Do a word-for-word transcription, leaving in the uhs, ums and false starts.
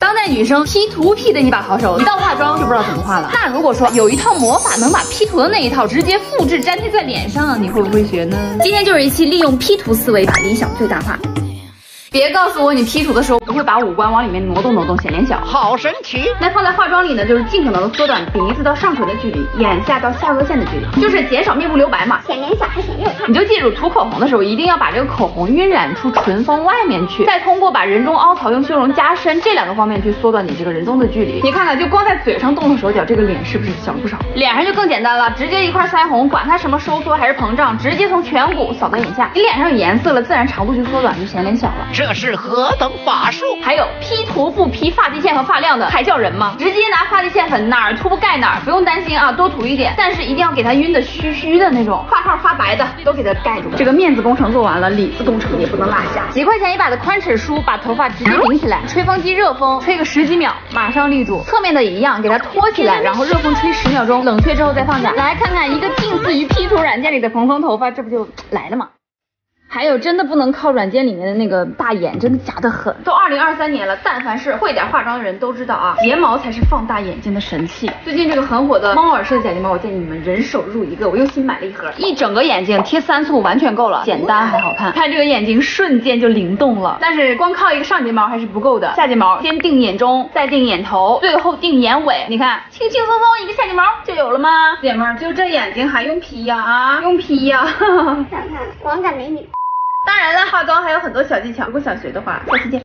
当代女生 P 图 P 的一把好手，一到化妆就不知道怎么画了。那如果说有一套魔法能把 P 图的那一套直接复制粘贴在脸上，你会不会学呢？今天就是一期利用 P 图思维把理想最大化。 别告诉我你 P 图的时候不会把五官往里面挪动挪动，显脸小， 好神奇！ 那放在化妆里呢，就是尽可能的缩短鼻子到上唇的距离，眼下到下颚线的距离，就是减少面部留白嘛， 显脸小还显肉长。 你就记住，涂口红的时候一定要把这个口红晕染出唇峰外面去，再通过把人中凹槽用修容加深这两个方面去缩短你这个人中的距离。你看看，就光在嘴上动动手脚，这个脸是不是小了不少？脸上就更简单了，直接一块腮红，管它什么收缩还是膨胀，直接从颧骨扫到眼下，你脸上有颜色了，自然长度就缩短，就显脸小了。 这是何等法术！ 还有 P 图不 P 发际线和发量的，还叫人吗？直接拿发际线粉哪儿涂不盖哪儿，不用担心啊，多涂一点，但是一定要给它晕的虚虚的那种，发泡发白的都给它盖住。这个面子工程做完了，里子工程也不能落下。几块钱一把的宽齿梳，把头发直接顶起来，吹风机热风吹个十几秒，马上立住。侧面的也一样，给它托起来，然后热风吹十秒钟，冷却之后再放下。来看看一个近似于 P 图软件里的蓬松头发，这不就来了吗？ 还有真的不能靠软件里面的那个大眼，真的假的很。都二零二三年了，但凡是会点化妆的人都知道啊，睫毛才是放大眼睛的神器。最近这个很火的猫耳式的假睫毛，我建议你们人手入一个。我又新买了一盒，一整个眼睛贴三簇完全够了，简单还好看。看这个眼睛瞬间就灵动了，但是光靠一个上睫毛还是不够的，下睫毛先定眼中，再定眼头，最后定眼尾。你看，轻轻松松一个下睫毛就有了吗？姐妹儿，就这眼睛还用 P 呀？啊，用 P 呀？ 想看光感美女。 当然了，化妆还有很多小技巧，如果想学的话，下期见。